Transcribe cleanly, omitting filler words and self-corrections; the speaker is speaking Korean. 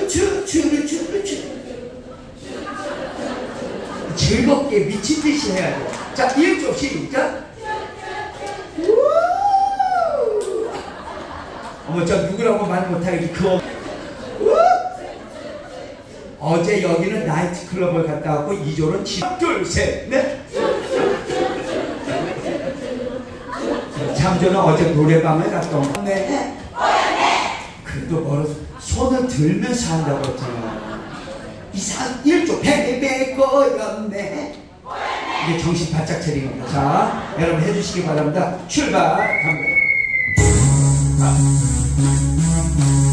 즐겁게 미친듯이 해야 돼. 자, 1조 시작. 어머, 저 누구라고 말 못하겠지. 어제 여기는 나이트클럽을 갔다 왔고 2조는 둘, 셋, 넷. 참조는 어제 노래방을 갔다 온 네. 그래도 멀어서 손을 들면서 한다고 했잖아. 이상 1조 베베 꼬였네. 이게 정신 바짝 차리는 겁니다. 자, 여러분 해주시기 바랍니다. 출발 갑니다.